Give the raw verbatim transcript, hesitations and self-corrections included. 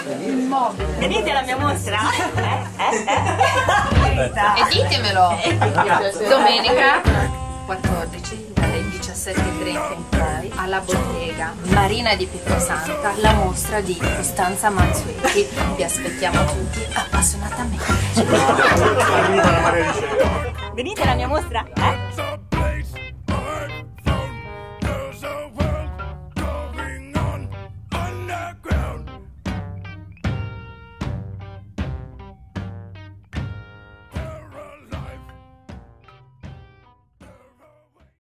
immobile. Venite alla mia mostra? Eh? Eh? Eh? E ditemelo! Domenica quattordici dalle diciassette e trenta in poi alla bottega Marina di Pietrasanta, la mostra di Costanza Mansueti. Vi aspettiamo tutti appassionatamente. Venite alla mia mostra? Eh?